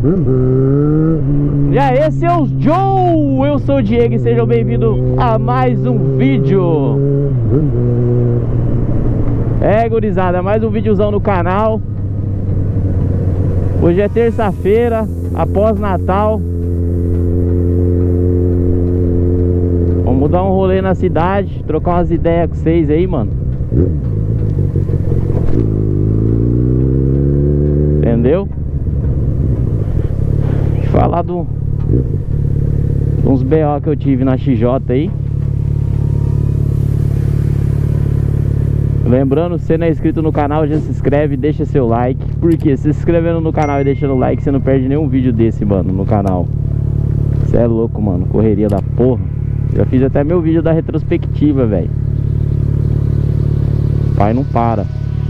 E aí, seus Joe! Eu sou o Diego e sejam bem-vindos a mais um vídeo. Gurizada, mais um videozão no canal. Hoje é terça-feira, após Natal. Vamos dar um rolê na cidade, trocar umas ideias com vocês aí, mano. Entendeu? Falar uns BO que eu tive na XJ aí. Lembrando, se você não é inscrito no canal, já se inscreve e deixa seu like. Porque se inscrevendo no canal e deixando o like, você não perde nenhum vídeo desse, mano, no canal. Você é louco, mano, correria da porra. Já fiz até meu vídeo da retrospectiva, velho. Pai não para.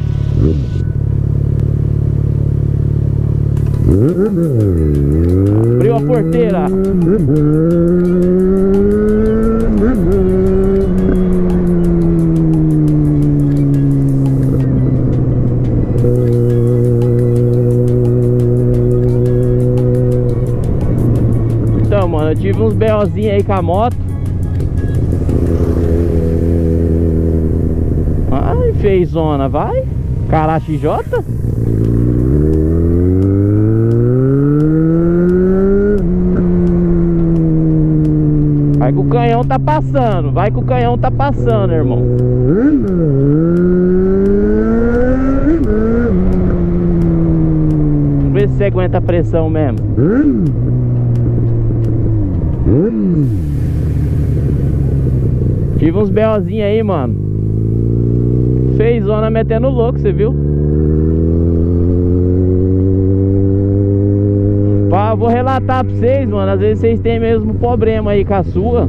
Abriu a porteira. Então, mano, eu tive uns BOzinhos aí com a moto. Ai, fez zona, vai. Cara, XJ. Vai que o canhão tá passando, vai que o canhão tá passando, irmão. Vamos ver se você aguenta a pressão mesmo. Tive uns BOzinhos aí, mano. Fez zona metendo louco, você viu? Vou relatar pra vocês, mano. Às vezes vocês têm mesmo problema aí com a sua.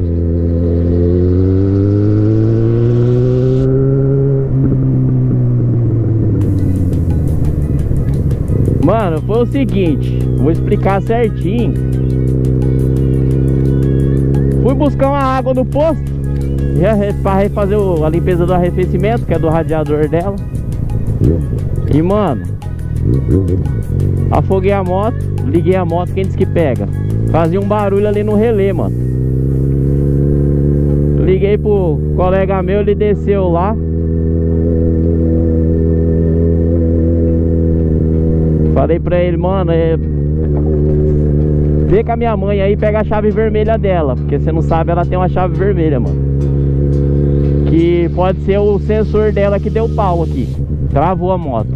Mano, foi o seguinte, vou explicar certinho. Fui buscar uma água no posto para fazer a limpeza do arrefecimento, que é do radiador dela. E, mano, afoguei a moto, liguei a moto, quem disse que pega? Fazia um barulho ali no relé, mano. Liguei pro colega meu, ele desceu lá. Falei pra ele, mano, vê com a minha mãe aí, pega a chave vermelha dela. Porque você não sabe, ela tem uma chave vermelha, mano. Que pode ser o sensor dela que deu pau aqui. Travou a moto.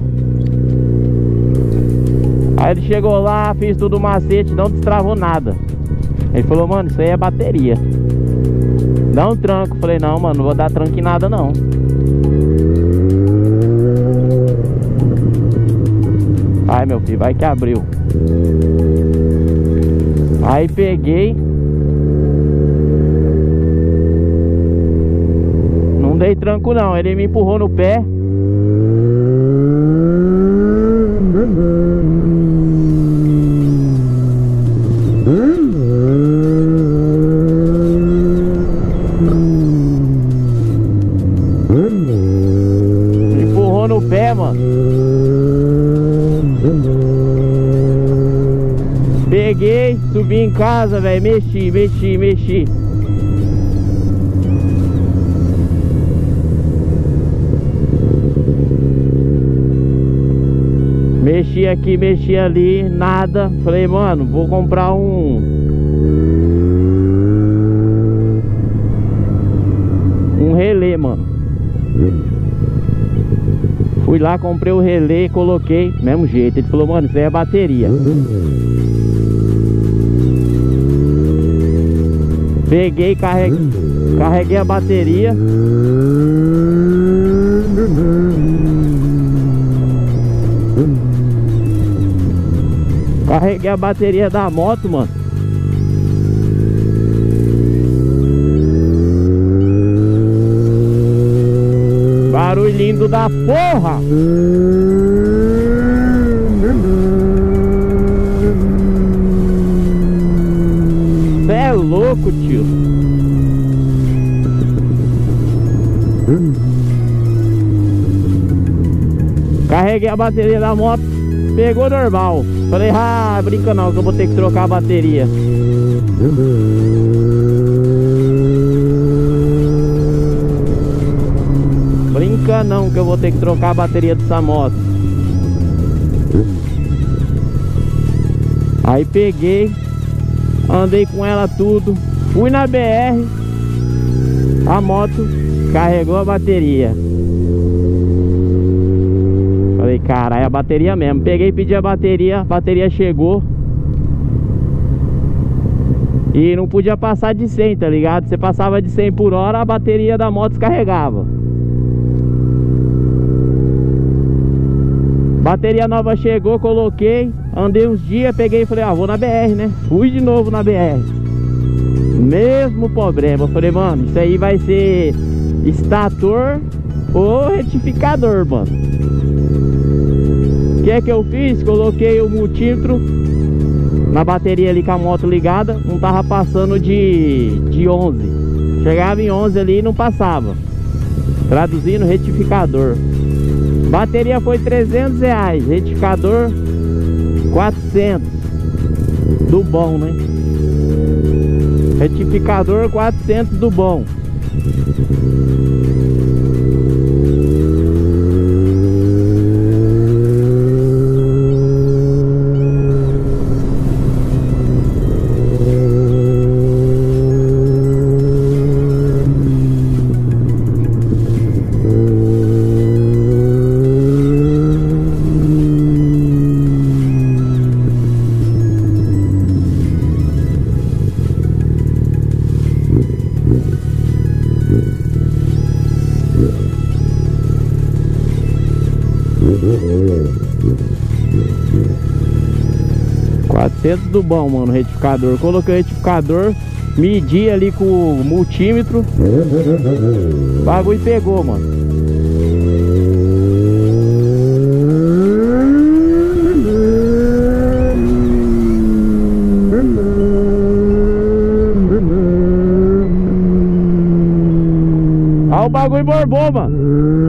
Aí ele chegou lá, fez tudo o macete, não destravou nada. Ele falou, mano, isso aí é bateria. Dá um tranco. Falei, não, mano, não vou dar tranco em nada não. Ai, meu filho, vai que abriu. Aí peguei. Não dei tranco não, ele me empurrou no pé. Me empurrou no pé, mano. Peguei, subi em casa, velho, mexi. Mexi aqui, mexi ali, nada. Falei, mano, vou comprar um relé, mano. Fui lá, comprei o relé, coloquei, mesmo jeito. Ele falou, mano, isso aí é bateria. Peguei, carreguei a bateria. Carreguei a bateria da moto, mano. Barulho lindo da porra. Cê é louco, tio. Carreguei a bateria da moto. pegou normal. Falei, ah, brinca não, que eu vou ter que trocar a bateria. Brinca não, que eu vou ter que trocar a bateria dessa moto. Aí peguei, andei com ela tudo, fui na BR, a moto carregou a bateria. Falei, caralho, a bateria mesmo. Peguei, pedi a bateria chegou. E não podia passar de 100, tá ligado? Você passava de 100 por hora, a bateria da moto descarregava. Bateria nova chegou, coloquei, andei uns dias, peguei e falei, ah, vou na BR, né? Fui de novo na BR. Mesmo problema. Eu falei, mano, isso aí vai ser estator ou retificador, mano. O que é que eu fiz? Coloquei o multímetro na bateria ali com a moto ligada, não tava passando de 11. Chegava em 11 ali e não passava. Traduzindo, retificador. Bateria foi R$300, retificador 400. Do bom, né? Retificador 400 do bom. Do bom, mano, retificador. Coloquei o retificador, medi ali com o multímetro, o bagulho pegou, mano. Olha o bagulho borbou, mano.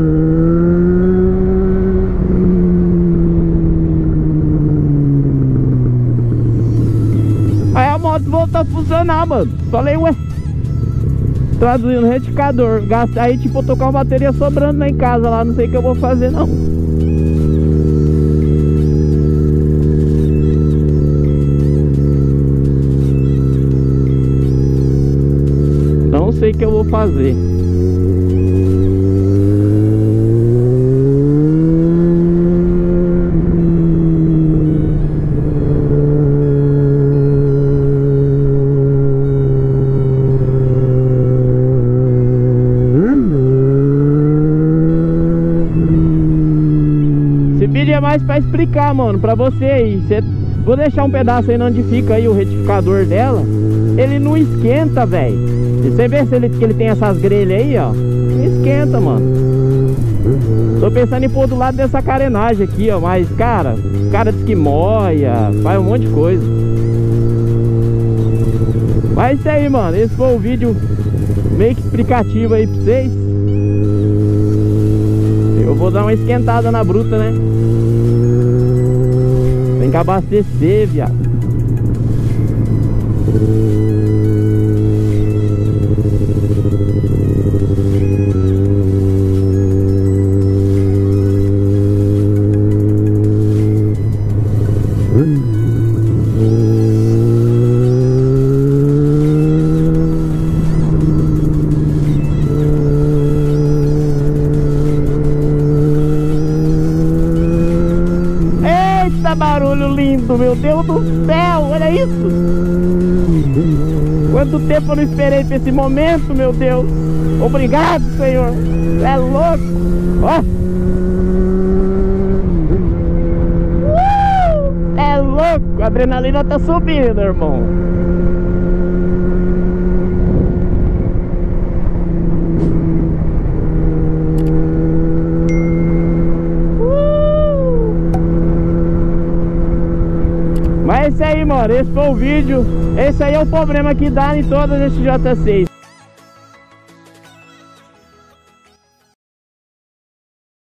Voltou a funcionar, mano. Falei, ué, traduzindo, retificador. Aí tipo, eu tô com a bateria sobrando lá em casa, lá, não sei o que eu vou fazer não. Não sei o que eu vou fazer. Mais pra explicar, mano, pra você aí. Vou deixar um pedaço aí onde fica aí o retificador dela. Ele não esquenta, velho. Você vê se ele tem essas grelhas aí, ó. Não esquenta, mano. Tô pensando em pôr do lado dessa carenagem aqui, ó. Mas, cara, os caras dizem que moia, faz um monte de coisa. Mas é isso aí, mano. Esse foi o vídeo meio que explicativo aí pra vocês. Eu vou dar uma esquentada na bruta, né? Tem que abastecer, viado. Barulho lindo, meu Deus do céu, olha isso. Quanto tempo eu não esperei pra esse momento, meu Deus. Obrigado, Senhor. É louco. Ó. É louco, a adrenalina tá subindo, irmão. Mas é isso aí, mano, esse foi o vídeo. Esse aí é o problema que dá em todas as J6.